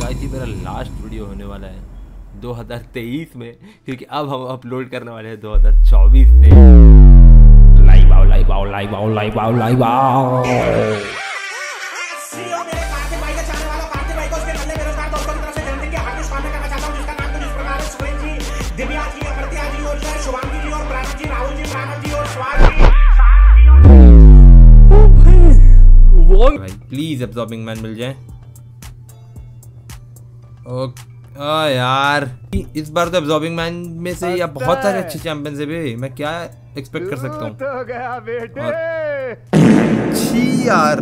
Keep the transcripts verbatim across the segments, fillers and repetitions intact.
Guys ये मेरा last video होने वाला है दो हज़ार तेईस में, क्योंकि अब हम अपलोड करने वाले हैं दो हज़ार चौबीस में। लाइव आओ लाइव आओ लाइव आओ लाइव आओ लाइव आओ। भाई प्लीज एब्जॉर्बिंग मैन मिल जाए। ओके आ यार इस बार तो एब्जॉर्बिंग मैन में से या बहुत सारे अच्छे चैंपियन से भी मैं क्या एक्सपेक्ट कर सकता हूँ। तो गया बेटे। और... छी यार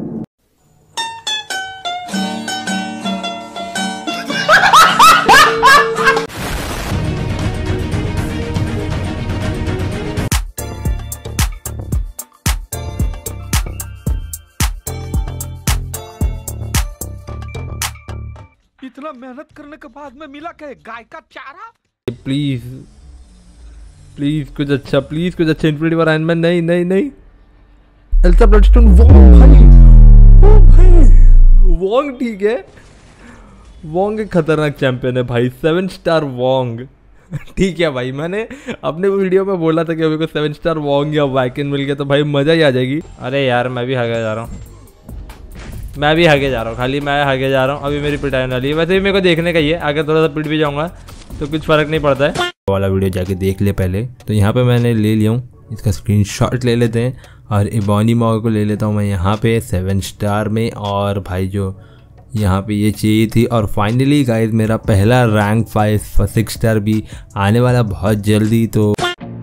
इतना मेहनत करने के बाद में मिला क्या गाय का चारा। प्लीज प्लीज कुछ अच्छा, प्लीज कुछ अच्छा इन्फिनिटी वॉर आयरन मैन। नहीं नहीं नहीं एल्सा ब्लडस्टोन वोंग भाई, ओ भाई वोंग ठीक है। वोंग एक खतरनाक चैंपियन है भाई, सेवन स्टार वोंग ठीक है भाई। मैंने अपने वीडियो में बोला था कि अभी को सेवन स्टार वोंग या वाइकिन मिल गया तो भाई मजा ही आ जाएगी। अरे यार मैं भी आगे जा रहा हूँ, मैं भी आगे जा रहा हूँ, खाली मैं आगे जा रहा हूँ। अभी मेरी पिटाई वाली है, वैसे भी मेरे को देखने का ही है। आगे थोड़ा सा पिट भी जाऊँगा तो कुछ फर्क नहीं पड़ता है। वाला वीडियो जाके देख ले पहले। तो यहाँ पे मैंने ले लिया हूँ, इसका स्क्रीनशॉट ले लेते हैं और इबॉनी मॉग को ले लेता हूँ मैं यहाँ पे सेवन स्टार में। और भाई जो यहाँ पे ये चाहिए थी। और फाइनली गाइस मेरा पहला रैंक फाइव सिक्स स्टार भी आने वाला बहुत जल्दी। तो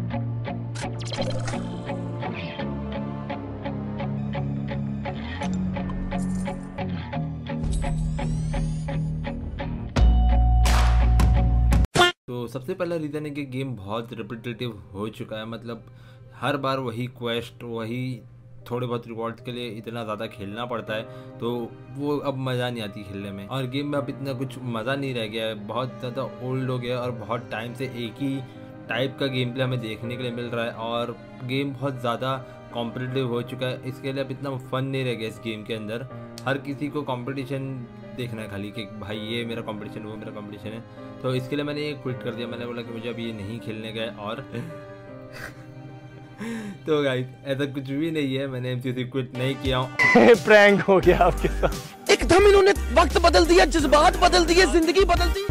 तो सबसे पहला रीज़न है कि गेम बहुत रिपीटेटिव हो चुका है। मतलब हर बार वही क्वेस्ट, वही थोड़े बहुत रिवॉर्ड्स के लिए इतना ज़्यादा खेलना पड़ता है, तो वो अब मज़ा नहीं आती खेलने में। और गेम में अब इतना कुछ मज़ा नहीं रह गया है, बहुत ज़्यादा ओल्ड हो गया है और बहुत टाइम से एक ही टाइप का गेम प्ले हमें देखने के लिए मिल रहा है। और गेम बहुत ज़्यादा कॉम्पिटिटिव हो चुका है, इसके लिए अब इतना फन नहीं रह गया इस गेम के अंदर। हर किसी को कंपटीशन देखना है खाली कि भाई ये मेरा कंपटीशन, वो मेरा कंपटीशन है। तो इसके लिए मैंने ये क्विट कर दिया। मैंने बोला कि मुझे अभी ये नहीं खेलने का है। और तो गाइस ऐसा कुछ भी नहीं है, मैंने एमसीसी क्विट नहीं किया हूँ। प्रैंक हो गया आपके साथ। एकदम इन्होंने वक्त बदल दिया, जज्बात बदल दिए, जिंदगी बदल दी।